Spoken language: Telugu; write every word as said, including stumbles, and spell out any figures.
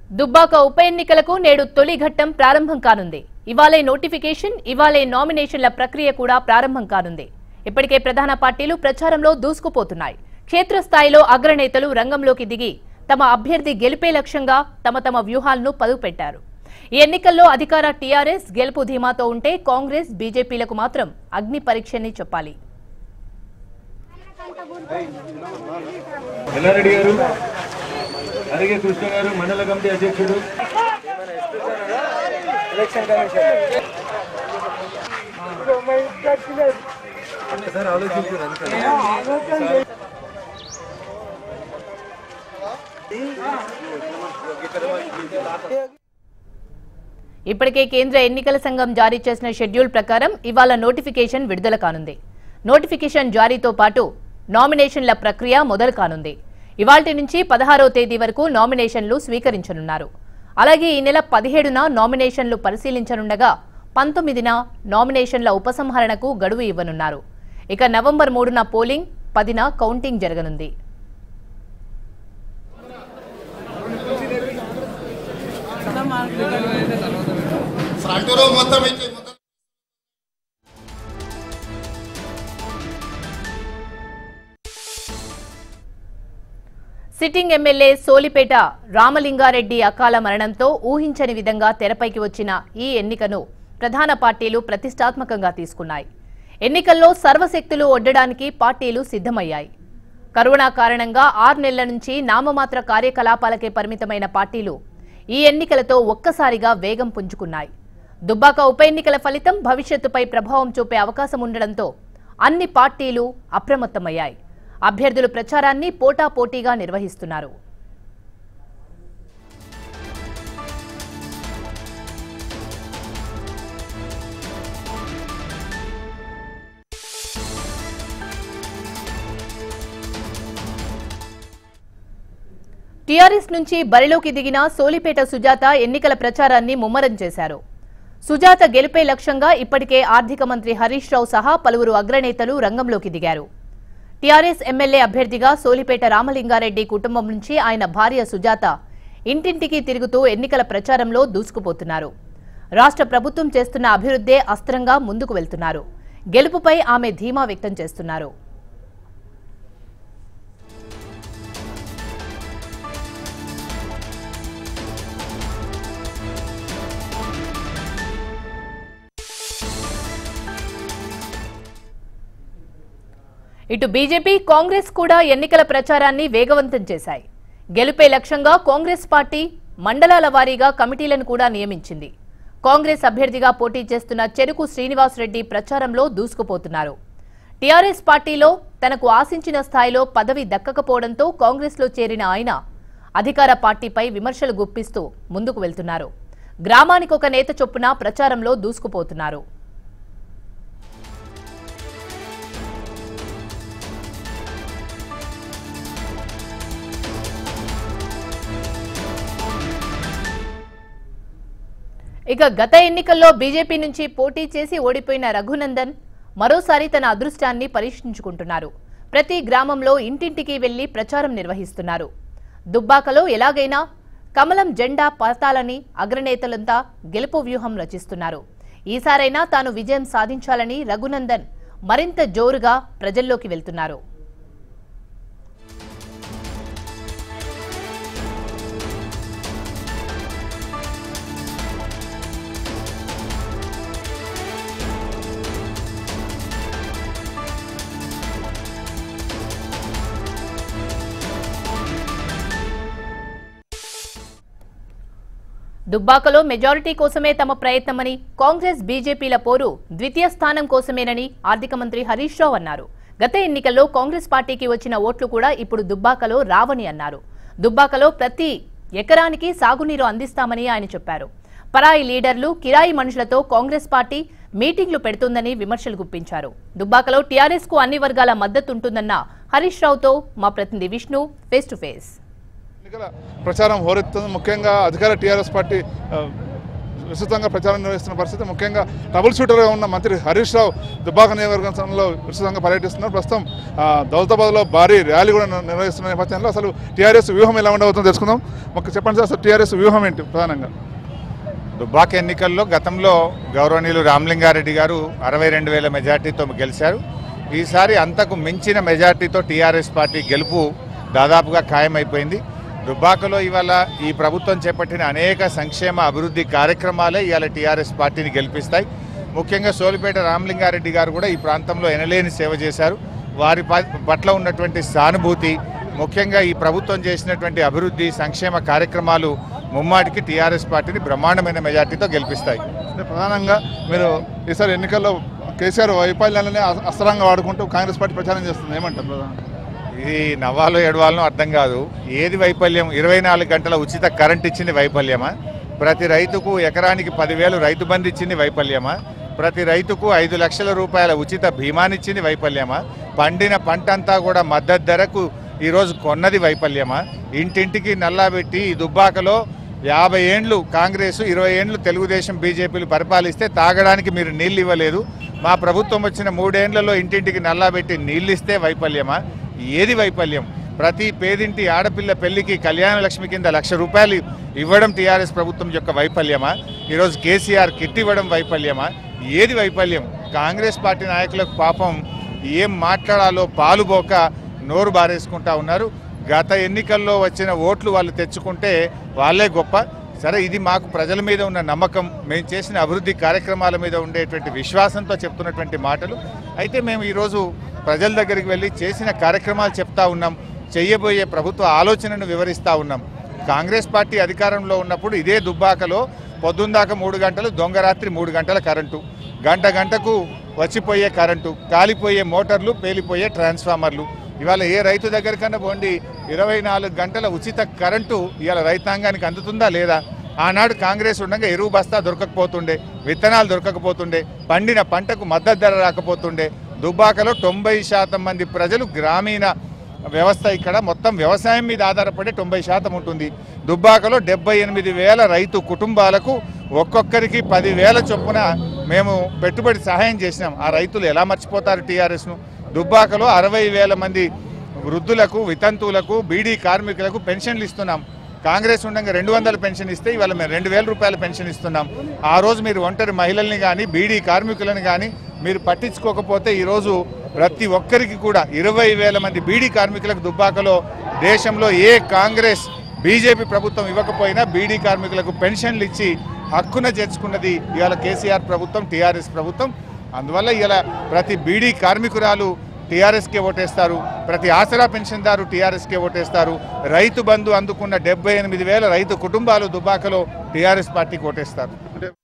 దుబ్బాక ఉప ఎన్నికలకు నేడు తొలి ఘట్టం ప్రారంభం కానుంది. ఇవాళే నోటిఫికేషన్, ఇవాళే నామినేషన్ల ప్రక్రియ కూడా ప్రారంభం కానుంది. ఇప్పటికే ప్రధాన పార్టీలు ప్రచారంలో దూసుకుపోతున్నాయి. క్షేత్రస్థాయిలో అగ్రనేతలు రంగంలోకి దిగి తమ అభ్యర్థి గెలిపే లక్ష్యంగా తమ తమ వ్యూహాలను పదుపెట్టారు. ఈ ఎన్నికల్లో అధికార టీఆర్ఎస్ గెలుపు ధీమాతో ఉంటే కాంగ్రెస్, బీజేపీలకు మాత్రం అగ్ని పరీక్షని చెప్పాలి. అలాగే కృష్ణ గారు మండల కమిటీ అధ్యక్షుడు. ఇప్పటికే కేంద్ర ఎన్నికల సంఘం జారీ చేసిన షెడ్యూల్ ప్రకారం ఇవాళ నోటిఫికేషన్ విడుదల కానుంది. నోటిఫికేషన్ జారీతో పాటు నామినేషన్ల ప్రక్రియ మొదలు కానుంది. ఇవాల్టి నుంచి పదహారవ తేదీ వరకు నామినేషన్లు స్వీకరించనున్నారు. అలాగే ఈ నెల పదిహేడున నామినేషన్లు పరిశీలించనుండగా పంతొమ్మిదిన నామినేషన్ల ఉపసంహరణకు గడువు ఇవ్వనున్నారు. ఇక నవంబర్ మూడున పోలింగ్, పదిన కౌంటింగ్ జరగనుంది. సిట్టింగ్ ఎమ్మెల్యే సోలిపేట రామలింగారెడ్డి అకాల మరణంతో ఊహించని విధంగా తెరపైకి వచ్చిన ఈ ఎన్నికను ప్రధాన పార్టీలు ప్రతిష్టాత్మకంగా తీసుకున్నాయి. ఎన్నికల్లో సర్వశక్తులు ఒడ్డడానికి పార్టీలు సిద్ధమయ్యాయి. కరోనా కారణంగా ఆరు నెలల నుంచి నామమాత్ర కార్యకలాపాలకే పరిమితమైన పార్టీలు ఈ ఎన్నికలతో ఒక్కసారిగా వేగం పుంజుకున్నాయి. దుబ్బాక ఉప ఎన్నికల ఫలితం భవిష్యత్తుపై ప్రభావం చూపే అవకాశం ఉండడంతో అన్ని పార్టీలు అప్రమత్తమయ్యాయి. అభ్యర్థులు ప్రచారాన్ని పోటాపోటీగా నిర్వహిస్తున్నారు. టీఆర్ఎస్ నుంచి బరిలోకి దిగిన సోలిపేట సుజాత ఎన్నికల ప్రచారాన్ని ముమ్మరం చేశారు. సుజాత గెలుపే లక్ష్యంగా ఇప్పటికే ఆర్థిక మంత్రి హరీష్ రావు సహా పలువురు అగ్రనేతలు రంగంలోకి దిగారు. టీఆర్ఎస్ ఎమ్మెల్యే అభ్యర్థిగా సోలిపేట రామలింగారెడ్డి కుటుంబం నుంచి ఆయన భార్య సుజాత ఇంటింటికి తిరుగుతూ ఎన్నికల ప్రచారంలో దూసుకుపోతున్నారు. రాష్ట్ర ప్రభుత్వం చేస్తున్న అభివృద్ధే అస్త్రంగా ముందుకు వెళ్తున్నారు. గెలుపుపై ఆమె ధీమా వ్యక్తం చేస్తున్నారు. ఇటు బీజేపీ, కాంగ్రెస్ కూడా ఎన్నికల ప్రచారాన్ని వేగవంతం చేశాయి. గెలుపే లక్ష్యంగా కాంగ్రెస్ పార్టీ మండలాల వారీగా కమిటీలను కూడా నియమించింది. కాంగ్రెస్ అభ్యర్థిగా పోటీ చేస్తున్న చెరుకు శ్రీనివాసరెడ్డి ప్రచారంలో దూసుకుపోతున్నారు. టీఆర్ఎస్ పార్టీలో తనకు ఆశించిన స్థాయిలో పదవి దక్కకపోవడంతో కాంగ్రెస్లో చేరిన ఆయన అధికార పార్టీపై విమర్శలు గుప్పిస్తూ ముందుకు వెళ్తున్నారు. గ్రామానికి ఒక నేత చొప్పున ప్రచారంలో దూసుకుపోతున్నారు. ఇక గత ఎన్నికల్లో బీజేపీ నుంచి పోటీ చేసి ఓడిపోయిన రఘునందన్ మరోసారి తన అదృష్టాన్ని పరీక్షించుకుంటున్నారు. ప్రతి గ్రామంలో ఇంటింటికి వెళ్లి ప్రచారం నిర్వహిస్తున్నారు. దుబ్బాకలో ఎలాగైనా కమలం జెండా పాతాలని అగ్రనేతలంతా గెలుపు వ్యూహం రచిస్తున్నారు. ఈసారైనా తాను విజయం సాధించాలని రఘునందన్ మరింత జోరుగా ప్రజల్లోకి వెళ్తున్నారు. దుబ్బాకలో మెజారిటీ కోసమే తమ ప్రయత్నమని, కాంగ్రెస్ బీజేపీల పోరు ద్వితీయ స్థానం కోసమేనని ఆర్థిక మంత్రి హరీష్ రావు అన్నారు. గత ఎన్నికల్లో కాంగ్రెస్ పార్టీకి వచ్చిన ఓట్లు కూడా ఇప్పుడు దుబ్బాకలో రావని అన్నారు. దుబ్బాకలో ప్రతి ఎకరానికి సాగునీరు అందిస్తామని ఆయన చెప్పారు. పరాయి లీడర్లు, కిరాయి మనుషులతో కాంగ్రెస్ పార్టీ మీటింగ్లు పెడుతుందని విమర్శలు గుప్పించారు. దుబ్బాకలో టీఆర్ఎస్ కు అన్ని వర్గాల మద్దతు ఉంటుందన్న హరీష్ రావుతో మా ప్రతినిధి విష్ణు ఫేస్ టు ఫేస్. ప్రచారం హోరెత్తుంది. ముఖ్యంగా అధికార టీఆర్ఎస్ పార్టీ విస్తృతంగా ప్రచారం నిర్వహిస్తున్న పరిస్థితి. ముఖ్యంగా ట్రబుల్ షూటర్గా ఉన్న మంత్రి హరీష్ రావు దుబ్బాక నియోజకవర్గంలో విస్తృతంగా పర్యటిస్తున్నారు. ప్రస్తుతం దౌలతాబాద్లో భారీ ర్యాలీ కూడా నిర్వహిస్తున్న నేపథ్యంలో అసలు టీఆర్ఎస్ వ్యూహం ఎలా ఉండబోతుందో తెలుసుకుందాం. మాకు చెప్పండి సార్, అసలు టీఆర్ఎస్ వ్యూహం ఏంటి ప్రధానంగా? దుబ్బాక ఎన్నికల్లో గతంలో గౌరవనీయులు రామలింగారెడ్డి గారు అరవై రెండు వేల మెజార్టీతో గెలిచారు. ఈసారి అంతకు మించిన మెజార్టీతో టీఆర్ఎస్ పార్టీ గెలుపు దాదాపుగా ఖాయమైపోయింది. దుబ్బాకలో ఇవాళ ఈ ప్రభుత్వం చేపట్టిన అనేక సంక్షేమ అభివృద్ధి కార్యక్రమాలే ఇవాళ టీఆర్ఎస్ పార్టీని గెలిపిస్తాయి. ముఖ్యంగా సోలిపేట రామలింగారెడ్డి గారు కూడా ఈ ప్రాంతంలో ఎనలేని సేవ చేశారు. వారి పట్ల ఉన్నటువంటి సానుభూతి, ముఖ్యంగా ఈ ప్రభుత్వం చేసినటువంటి అభివృద్ధి సంక్షేమ కార్యక్రమాలు ముమ్మాటికి టీఆర్ఎస్ పార్టీని బ్రహ్మాండమైన మెజార్టీతో గెలిపిస్తాయి. ప్రధానంగా మీరు ఈసారి ఎన్నికల్లో కేసీఆర్ వైఫల్యాలనే అస్త్రంగా వాడుకుంటూ కాంగ్రెస్ పార్టీ ప్రచారం చేస్తుంది, ఏమంటారు ప్రధానంగా? ఇది నవ్వాలో ఏడవాలో అర్థం కాదు. ఏది వైఫల్యం? ఇరవై నాలుగు గంటల ఉచిత కరెంట్ ఇచ్చింది వైఫల్యమా? ప్రతి రైతుకు ఎకరానికి పదివేలు రైతు బంధు ఇచ్చింది వైఫల్యమా? ప్రతి రైతుకు ఐదు లక్షల రూపాయల ఉచిత బీమానిచ్చింది వైఫల్యమా? పండిన పంట అంతా కూడా మద్దతు ధరకు ఈరోజు కొన్నది వైఫల్యమా? ఇంటింటికి నల్లాబెట్టి ఈ దుబ్బాకలో యాభై ఏండ్లు కాంగ్రెస్, ఇరవై ఏండ్లు తెలుగుదేశం బీజేపీలు పరిపాలిస్తే తాగడానికి మీరు నీళ్ళు ఇవ్వలేదు. మా ప్రభుత్వం వచ్చిన మూడేండ్లలో ఇంటింటికి నల్లాబెట్టి నీళ్ళు ఇస్తే వైఫల్యమా? ఏది వైఫల్యం? ప్రతి పేదింటి ఆడపిల్ల పెళ్లికి కళ్యాణ లక్ష్మి కింద లక్ష రూపాయలు ఇవ్వడం టీఆర్ఎస్ ప్రభుత్వం యొక్క వైఫల్యమా? ఈరోజు కేసీఆర్ కిట్ ఇవ్వడం వైఫల్యమా? ఏది వైఫల్యం? కాంగ్రెస్ పార్టీ నాయకులకు పాపం ఏం మాట్లాడాలో పాలుపోక నోరు బారేసుకుంటా ఉన్నారు. గత ఎన్నికల్లో వచ్చిన ఓట్లు వాళ్ళు తెచ్చుకుంటే వాళ్ళే గొప్ప. సరే, ఇది మాకు ప్రజల మీద ఉన్న నమ్మకం, మేము చేసిన అభివృద్ధి కార్యక్రమాల మీద ఉండేటువంటి విశ్వాసంతో చెప్తున్నటువంటి మాటలు. అయితే మేము ఈరోజు ప్రజల దగ్గరికి వెళ్ళి చేసిన కార్యక్రమాలు చెప్తా ఉన్నాం, చెయ్యబోయే ప్రభుత్వ ఆలోచనను వివరిస్తూ ఉన్నాం. కాంగ్రెస్ పార్టీ అధికారంలో ఉన్నప్పుడు ఇదే దుబ్బాకలో పొద్దుందాకా మూడు గంటలు, దొంగరాత్రి మూడు గంటల కరెంటు, గంట గంటకు వచ్చిపోయే కరెంటు, కాలిపోయే మోటార్లు, పేలిపోయే ట్రాన్స్ఫార్మర్లు. ఇవాళ ఏ రైతు దగ్గర కన్నా పోండి, ఇరవై నాలుగు గంటల ఉచిత కరెంటు ఇవాళ రైతాంగానికి అందుతుందా లేదా? ఆనాడు కాంగ్రెస్ ఉండగా ఎరువు బస్తా దొరకకపోతుండే, విత్తనాలు దొరకకపోతుండే, పండిన పంటకు మద్దతు ధర రాకపోతుండే. దుబ్బాకలో తొంభై శాతం మంది ప్రజలు గ్రామీణ వ్యవస్థ, ఇక్కడ మొత్తం వ్యవసాయం మీద ఆధారపడే తొంభై శాతం ఉంటుంది. దుబ్బాకలో డెబ్బై ఎనిమిది వేల రైతు కుటుంబాలకు ఒక్కొక్కరికి పదివేల చొప్పున మేము పెట్టుబడి సహాయం చేసినాం. ఆ రైతులు ఎలా మర్చిపోతారు టీఆర్ఎస్ను? దుబ్బాకలో అరవై వేల మంది వృద్ధులకు, వితంతువులకు, బీడీ కార్మికులకు పెన్షన్లు ఇస్తున్నాం. కాంగ్రెస్ ఉండగా రెండు వందల పెన్షన్ ఇస్తే ఇవాళ మేము రెండు వేల రూపాయల పెన్షన్ ఇస్తున్నాం. ఆ రోజు మీరు ఒంటరి మహిళల్ని కానీ బీడీ కార్మికులను కానీ మీరు పట్టించుకోకపోతే ఈరోజు ప్రతి ఒక్కరికి కూడా ఇరవై వేల మంది బీడీ కార్మికులకు దుబ్బాకలో దేశంలో ఏ కాంగ్రెస్ బీజేపీ ప్రభుత్వం ఇవ్వకపోయినా బీడీ కార్మికులకు పెన్షన్లు ఇచ్చి హక్కున చేర్చుకున్నది ఇవాళ కేసీఆర్ ప్రభుత్వం, టీఆర్ఎస్ ప్రభుత్వం. అందువల్ల ఇలా ప్రతి బీడీ కార్మికురాలు టీఆర్ఎస్కే ఓటేస్తారు, ప్రతి ఆసరా పెన్షన్దారు టీఆర్ఎస్కే ఓటేస్తారు. రైతు బంధు అందుకున్న డెబ్బై ఎనిమిది వేల రైతు కుటుంబాలు దుబ్బాకలో టీఆర్ఎస్ పార్టీకి ఓటేస్తారు.